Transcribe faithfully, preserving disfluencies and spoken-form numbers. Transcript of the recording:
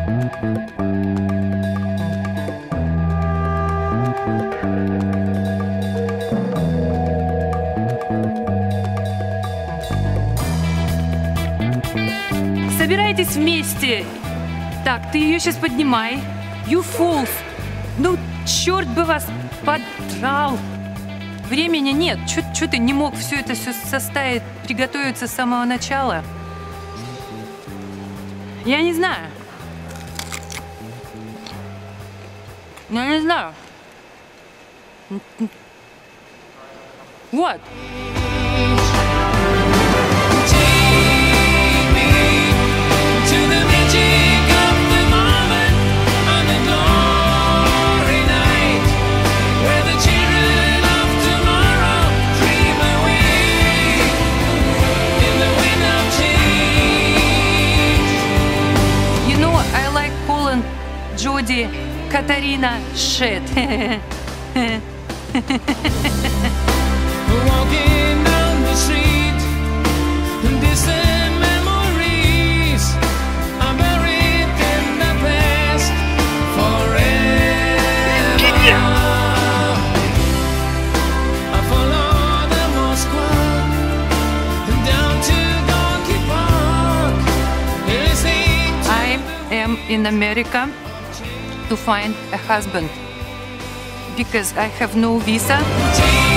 Собирайтесь вместе. Так, ты ее сейчас поднимай. You fools. Ну, черт бы вас подрал. Времени нет. Чё ты не мог все это все составить, приготовиться с самого начала? Я не знаю. Я не знаю. Вот. Jodi, Katarina, shit. Walking down the street, distant memories are buried in the past forever. I follow the Moscow down to Donkey Park. I am in America to find a husband because I have no visa.